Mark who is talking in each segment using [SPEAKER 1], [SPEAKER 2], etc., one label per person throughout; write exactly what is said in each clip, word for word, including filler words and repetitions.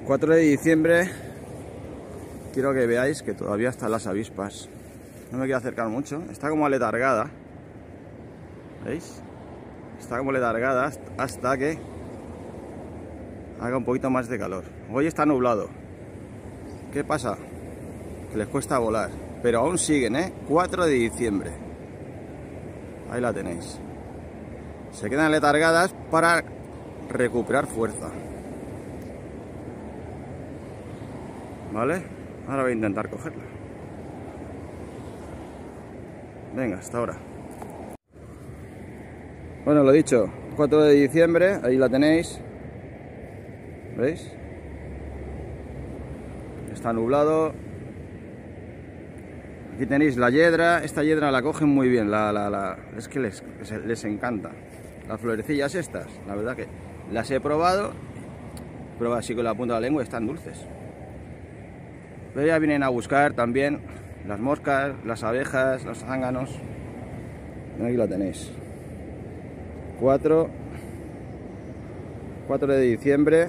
[SPEAKER 1] cuatro de diciembre, quiero que veáis que todavía están las avispas. No me quiero acercar mucho, está como aletargada. ¿Veis? Está como letargada hasta que haga un poquito más de calor. Hoy está nublado. ¿Qué pasa? Que les cuesta volar, pero aún siguen, ¿eh? cuatro de diciembre. Ahí la tenéis. Se quedan letargadas para recuperar fuerza. ¿Vale? Ahora voy a intentar cogerla. Venga, hasta ahora. Bueno, lo dicho, cuatro de diciembre, ahí la tenéis. ¿Veis? Está nublado. Aquí tenéis la hiedra. Esta hiedra la cogen muy bien. La, la, la, es que les, les encanta. Las florecillas estas, la verdad que las he probado. Pero así con la punta de la lengua están dulces. Pero ya vienen a buscar también las moscas, las abejas, los zánganos. Aquí la tenéis. cuatro de diciembre.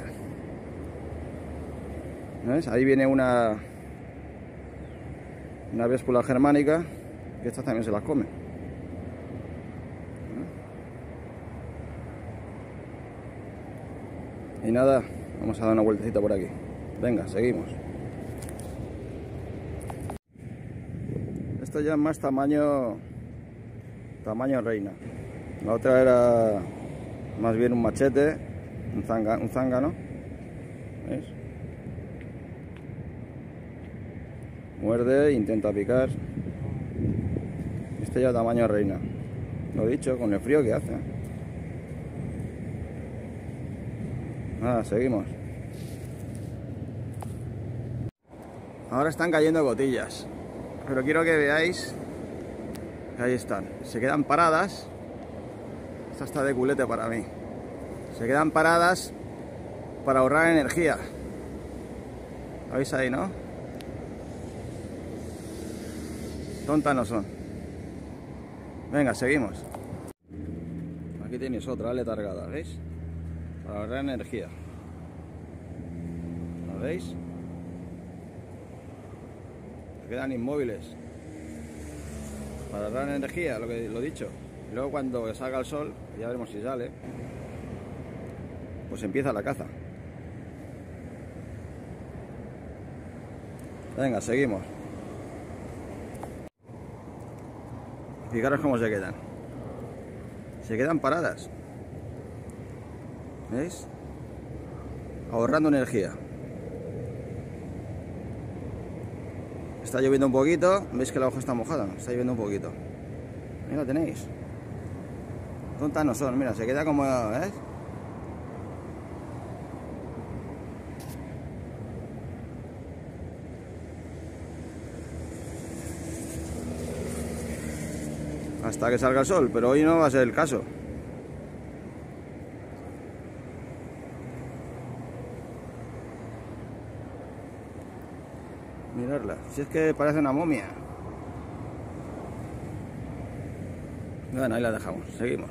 [SPEAKER 1] ¿Ves? Ahí viene una una véspula germánica, que estas también se las come. Y nada, vamos a dar una vueltecita por aquí. Venga, seguimos. Esto ya es más tamaño tamaño reina. La otra era más bien un machete, un zángano, un zángano. ¿Veis? Muerde, intenta picar. Este ya tamaño reina. Lo dicho, con el frío que hace. Nada, seguimos. Ahora están cayendo gotillas, pero quiero que veáis que ahí están. Se quedan paradas. Esta está de culete para mí. Se quedan paradas para ahorrar energía. ¿Lo veis ahí, no? Tontas no son. Venga, seguimos. Aquí tenéis otra letargada, ¿veis? Para ahorrar energía. ¿Lo veis? Se quedan inmóviles. Para ahorrar energía, lo que lo he dicho. Y luego cuando salga el sol, ya veremos si sale, pues empieza la caza. Venga, seguimos. Fijaros cómo se quedan. Se quedan paradas. ¿Veis? Ahorrando energía. Está lloviendo un poquito. ¿Veis que la hoja está mojada? Está lloviendo un poquito. Ahí la tenéis. Tontas no son. Mira, se queda como... ¿ves? Hasta que salga el sol, pero hoy no va a ser el caso. Mirarla, si es que parece una momia. Bueno, ahí la dejamos, seguimos.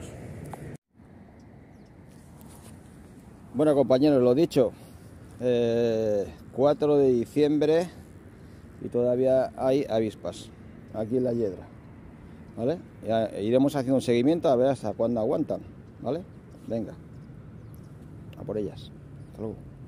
[SPEAKER 1] Bueno, compañeros, lo dicho, eh, cuatro de diciembre y todavía hay avispas aquí en la hiedra. ¿Vale? Ya iremos haciendo un seguimiento a ver hasta cuándo aguantan, ¿vale? Venga, a por ellas. Hasta luego.